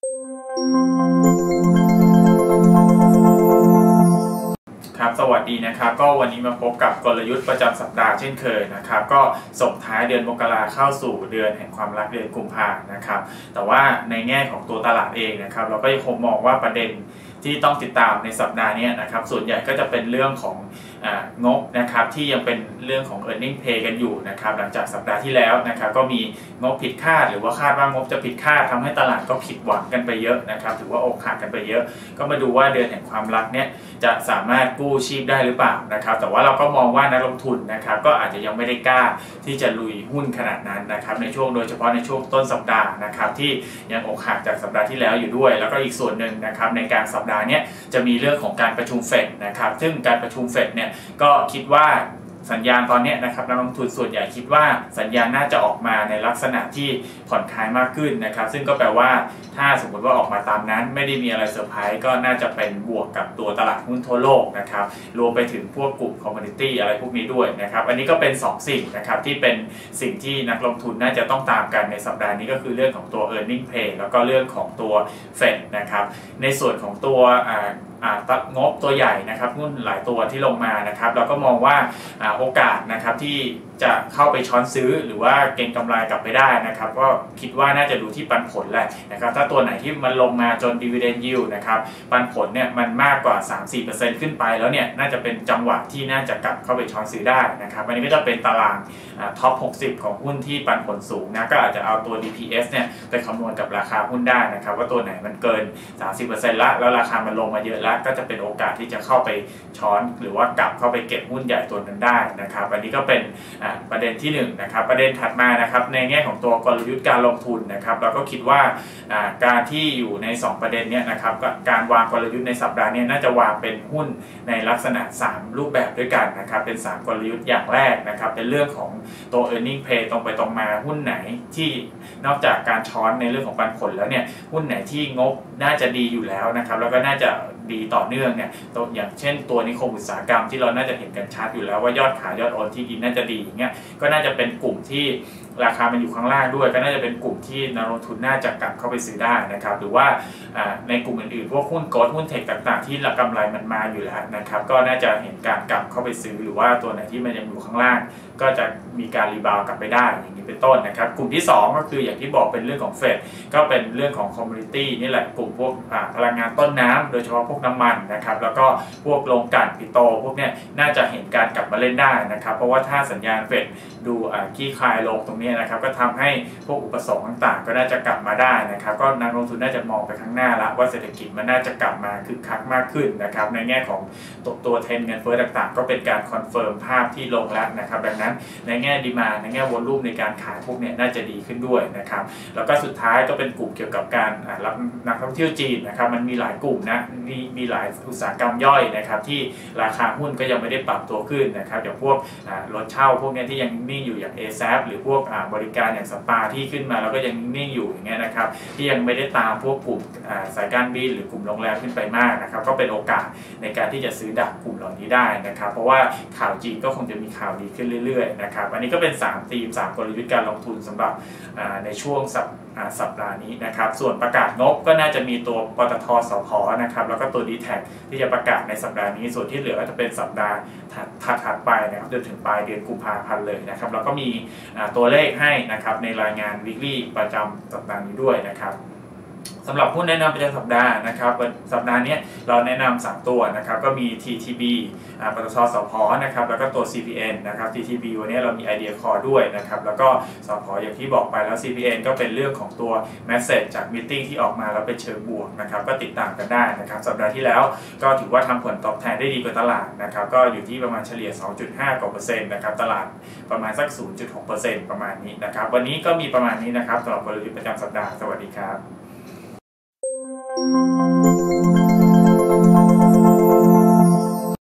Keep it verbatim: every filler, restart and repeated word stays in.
ครับสวัสดีนะครับก็วันนี้มาพบกับกลยุทธ์ประจำสัปดาห์เช่นเคยนะครับก็ส่งท้ายเดือนมกราเข้าสู่เดือนแห่งความรักเดือนกุมภาพันธ์นะครับแต่ว่าในแง่ของตัวตลาดเองนะครับเราก็ยังคงมองว่าประเด็นที่ต้องติดตามในสัปดาห์นี้นะครับส่วนใหญ่ก็จะเป็นเรื่องของงบนะครับที่ยังเป็นเรื่องของ earning pay กันอยู่นะครับหลังจากสัปดาห์ที่แล้วนะครับก็มีงบผิดคาดหรือว่าคาดว่างบจะผิดคาดทำให้ตลาดก็ผิดหวังกันไปเยอะนะครับถือว่าอกหักกันไปเยอะก็มาดูว่าเดือนแห่งความรักเนี่ยจะสามารถกู้ชีพได้หรือเปล่านะครับแต่ว่าเราก็มองว่านักลงทุนนะครับก็อาจจะยังไม่ได้กล้าที่จะลุยหุ้นขนาดนั้นนะครับในช่วงโดยเฉพาะในช่วงต้นสัปดาห์นะครับที่ยังอกหักจากสัปดาห์ที่แล้วอยู่ด้วยแล้วก็อีกส่วนหนึ่งนะครับในการสัปดาห์นี้จะมีเรื่องของการประชุมเฟดนะครับซึ่งการประชุมเฟดเนี่ยก็คิดว่าสัญญาณตอนนี้นะครับนักลงทุนส่วนใหญ่คิดว่าสัญญาณน่าจะออกมาในลักษณะที่ผ่อนคลายมากขึ้นนะครับซึ่งก็แปลว่าถ้าสมมติว่าออกมาตามนั้นไม่ได้มีอะไรเซอร์ไพรส์ก็น่าจะเป็นบวกกับตัวตลาดหุ้นทั่วโลกนะครับรวมไปถึงพวกกลุ่มคอมมูนิตี้อะไรพวกนี้ด้วยนะครับอันนี้ก็เป็นสองสิ่งนะครับที่เป็นสิ่งที่นักลงทุนน่าจะต้องตามกันในสัปดาห์นี้ก็คือเรื่องของตัว earning pay แล้วก็เรื่องของตัว Fed นะครับในส่วนของตัวงบตัวใหญ่นะครับหุ้นหลายตัวที่ลงมานะครับเราก็มองว่าโอกาสนะครับที่จะเข้าไปช้อนซื้อหรือว่าเก็งกำไรกลับไปได้นะครับก็คิดว่าน่าจะดูที่ปันผลแหละนะครับถ้าตัวไหนที่มันลงมาจน dividend yield นะครับปันผลเนี่ยมันมากกว่า สามถึงสี่เปอร์เซ็นต์ ขึ้นไปแล้วเนี่ยน่าจะเป็นจังหวะที่น่าจะกลับเข้าไปช้อนซื้อได้นะครับอันนี้ก็จะเป็นตารางท็อปหกสิบของหุ้นที่ปันผลสูงนะก็อาจจะเอาตัว ดี พี เอส เนี่ยไปคำนวณกับราคาหุ้นได้นะครับว่าตัวไหนมันเกิน สามสิบเปอร์เซ็นต์ ละแล้วราคามันลงมาเยอะแล้วก็จะเป็นโอกาสที่จะเข้าไปช้อนหรือว่ากลับเข้าไปเก็บหุ้นใหญ่ตัวนั้นได้นะครับอันนี้ก็เป็นประเด็นที่หนึ่งนะครับประเด็นถัดมานะครับในแง่ของตัวกลยุทธ์การลงทุนนะครับเราก็คิดว่าการที่อยู่ในสองประเด็นนี้นะครับการวางกลยุทธ์ในสัปดาห์นี้น่าจะวางเป็นหุ้นในลักษณะสามรูปแบบด้วยกันนะครับเป็นสามกลยุทธ์อย่างแรกนะครับเป็นเรื่องของตัว earning pay ตรงไปตรงมาหุ้นไหนที่นอกจากการช้อนในเรื่องของปันผลแล้วเนี่ยหุ้นไหนที่งบน่าจะดีอยู่แล้วนะครับแล้วก็น่าจะดีต่อเนื่องเนี่ยตัวอย่างเช่นตัวนิคมอุตสาหกรรมที่เราน่าจะเห็นกันชัดอยู่แล้วว่ายอดขายยอดโอนที่ดินน่าจะดีอย่างเงี้ยก็น่าจะเป็นกลุ่มที่ราคามันอยู่ข้างล่างด้วยก็น่าจะเป็นกลุ่มที่นักลงทุนน่าจะกลับเข้าไปซื้อได้นะครับหรือว่าในกลุ่มอื่นๆพวกหุ้นโกลด์หุ้นเทคต่างๆที่กำไรมันมาอยู่แล้วนะครับก็น่าจะเห็นการกลับเข้าไปซื้อหรือว่าตัวไหนที่มันยังอยู่ข้างล่างก็จะมีการรีบาวกลับไปได้อย่างนี้เป็นต้นนะครับกลุ่มที่สองก็คืออย่างที่บอกเป็นเรื่องของเฟดก็เป็นเรื่องของคอมมูนิตี้นี่แหละกลุ่มพวกพลังงานต้นน้ำโดยเฉพาะพวกน้ำมันนะครับแล้วก็พวกโรงกลั่นปิโตรพวกนี้น่าจะเห็นการกลับมาเล่นได้นะครับเพราะว่าถ้าสัญญาณเฟดดูขี้คลายลงตรงนี้นะครับก็ทำให้พวกอุปสงค์ต่างๆก็น่าจะกลับมาได้นะครับก็นักลงทุนน่าจะมองไปข้างหน้าแล้วว่าเศรษฐกิจมันน่าจะกลับมาคึกคักมากขึ้นนะครับในแง่ของตัวตัวเทรนด์เงินเฟ้อต่างๆก็เป็นการคอนเฟิร์มภาพที่ลงแล้วนะครับดังนั้นในแง่ดีมานด์ในแง่วอลลุ่มในการขายพวกนี้น่าจะดีขึ้นด้วยนะครับแล้วก็สุดท้ายก็เป็นกลุ่มเกี่ยวกับการรับนักท่องเที่ยวจีนนะครับมันมีหลายกลุ่มนะมีมีหลายอุตสาหกรรมย่อยนะครับที่ราคาหุ้นก็ยังไม่ได้ปรับตัวขึ้นนะครับอย่างพวกรถเช่าพวกนี้ที่ยังนิ่งอยู่อย่าง เอ แซป หรือพวกบริการอย่างสปาที่ขึ้นมาแล้วก็ยังนิ่งอยู่อย่างเงี้ยนะครับที่ยังไม่ได้ตามพวกกลุ่มสายการบินหรือกลุ่มโรงแรมขึ้นไปมากนะครับก็เป็นโอกาสในการที่จะซื้อดักกลุ่มเหล่านี้ได้นะครับเพราะว่าข่าวจีนก็คงจะมีข่าวดีขึ้นเรื่อยๆนะครับอันนี้ก็เป็นสามธีมสามกลยุทธ์การลงทุนสำหรับในช่วงสัปสัปดาห์นี้นะครับส่วนประกาศงบก็น่าจะมีตัวปตท.สผ.นะครับแล้วก็ตัว ดี แท็ก ที่จะประกาศในสัปดาห์นี้ส่วนที่เหลือก็จะเป็นสัปดาห์ถัดๆไปนะครับจนถึงปลายเดือนกุมภาพันธ์เลยนะครับแล้วก็มีตัวเลขให้นะครับในรายงาน weekly ประจำสัปดาห์นี้ด้วยนะครับสำหรับหุ้นแนะนำประจำสัปดาห์นะครับสัปดาห์นี้เราแนะนำสามตัวนะครับก็มี ที ที บี ปตท.สผ.นะครับแล้วก็ตัว ซี พี เอ็น นะครับ ที ที บี วันนี้เรามี Idea Core ด้วยนะครับแล้วก็สผ.อย่างที่บอกไปแล้ว ซี พี เอ็น ก็เป็นเรื่องของตัว Message จาก Meeting ที่ออกมาแล้วเป็นเชิงบวกนะครับก็ติดตามกันได้นะครับสัปดาห์ที่แล้วก็ถือว่าทำผลตอบแทนได้ดีกว่าตลาดนะครับก็อยู่ที่ประมาณเฉลี่ย สองจุดห้า กว่าเปอร์เซ็นต์นะครับตลาดประมาณสัก ศูนย์จุดหกเปอร์เซ็นต์ ประมาณนี้นะครับวันนี้ก็มีประมาณนี้นะครับสำหรับกลยุทธ์ประจำสัปดาห์สวัสดีครับ